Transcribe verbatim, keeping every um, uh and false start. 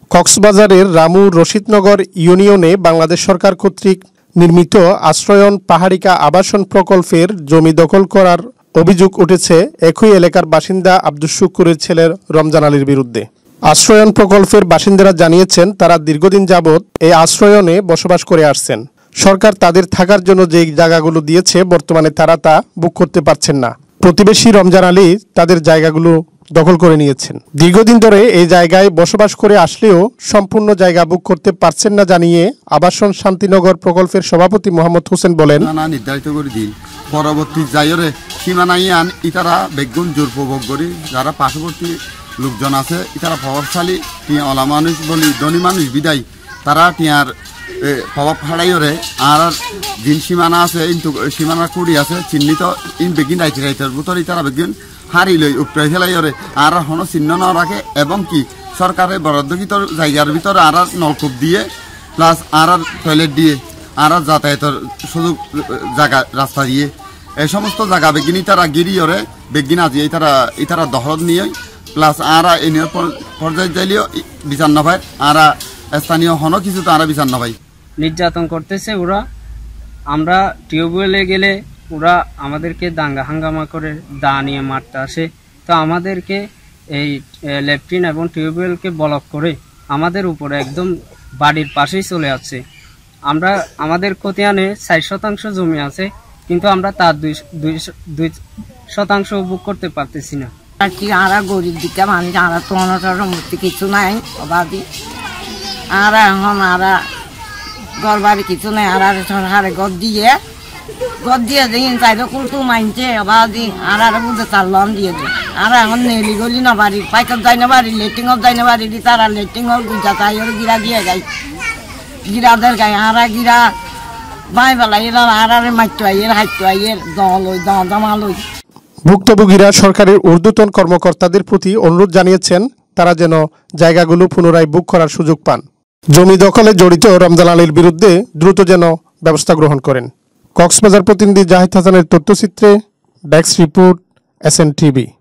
কক্সবাজারের রামু রশিদনগর ইউনিয়নে বাংলাদেশ সরকার কর্তৃক নির্মিত আশ্রয়ন পাহাড়িকা আবাসন প্রকল্পের জমি দখল করার অভিযোগ উঠেছে একই এলাকার বাসিন্দা আব্দুস শুকুরের ছেলে রমজান আলীর বিরুদ্ধে। আশ্রয়ন প্রকল্পের বাসিন্দারা জানিয়েছেন, তারা দীর্ঘদিন যাবৎ এই আশ্রয়নে বসবাস করে আসছেন। সরকার তাদের থাকার জন্য যে জায়গাগুলো দিয়েছে, বর্তমানে তারা তা বুক করতে পারছেন না। প্রতিবেশী রমজান আলী তাদের জায়গাগুলো দখল করে নিয়েছেন। দীর্ঘদিন ধরে এই জায়গায় বসবাস করে আসলেও সম্পূর্ণ জায়গা বুক করতে পারছেন না জানিয়ে আবাসন শান্তিনগর প্রকল্পের সভাপতি মোহাম্মদ হোসেন বলেন, নির্ধারিত করে দিন পরবর্তী যাইরে সীমানাই আন ইতারা বেগুন জোর প্রভোগ করি, যারা পার্শ্ববর্তী লোকজন আছে ইতারা প্রভাবশালী টিয়া অলা মানুষ বলি ধনী মানুষ বিদায় তারা টিয়ার প্রভাব হারাইরে আর দিন সীমানা আছে কিন্তু সীমানা কুড়ি আছে চিহ্নিত ইন বেগিন রাইতে রাইতের ভিতরে তারা বেগুন হারি লই উপরে ফেলাইরে আর কোনো চিহ্ন না রাখে এবং কি সরকারের বরাদ্দকৃত জায়গার ভিতরে আর নলকূপ দিয়ে প্লাস আর টয়লেট দিয়ে আর যাতায়াতের সুযোগ জায়গা রাস্তা দিয়ে এই সমস্ত জায়গা বেগিনি তারা গিরিয়রে বেগিন আজি তারা ইতারা দখল নিয়ে প্লাস আর এই পর্যায়ে যাইলেও বিচার না পায় আর স্থানীয় হন কিছু তো আর বিচার না পাই নির্যাতন করতেছে ওরা। আমরা টিউবওয়েলে গেলে ওরা আমাদেরকে দাঙ্গা হাঙ্গামা করে দা নিয়ে মারতে আসে। তো আমাদেরকে এই ল্যাট্রিন এবং টিউবওয়েলকে ব্লক করে আমাদের উপরে একদম বাড়ির পাশেই চলে আসছে। আমরা আমাদের খতিয়ানে ষাট শতাংশ জমি আছে, কিন্তু আমরা তার দুই দুই শতাংশ বুক করতে পারতেছি না। আর কি আর গরিব দিকে মানুষ আর তো মূর্তি কিছু নাই অবাধি আর এখন আর ঘর বাড়ি কিছু নাই আর হারে গদ দিয়ে গদ দিয়ে দিন চাইলে কুলটু মাইনছে অবাধি আর আর বুঝে চার লন দিয়ে দেয় আর এখন নেলি গলি না বাড়ি পাইকার যাই না বাড়ি লেট্রিং যাই না বাড়ি তারা লেট্রিং গুজা তাই গিরা দিয়ে গাই গিরাদের গায়ে আর গিরা বাই বেলা এর আর আর মাইতো আইয়ের হাইতো আইয়ের দল ওই জমা লই। ভুক্তভোগীরা সরকারের ঊর্ধ্বতন কর্মকর্তাদের প্রতি অনুরোধ জানিয়েছেন, তারা যেন জায়গাগুলো পুনরায় বুক করার সুযোগ পান। জমি দখলে জড়িত রমজান আলীর বিরুদ্ধে দ্রুত যেন ব্যবস্থা গ্রহণ করেন। কক্সবাজার প্রতিনিধি জাহিদ হাসানের তথ্যচিত্রে desk report S N TV.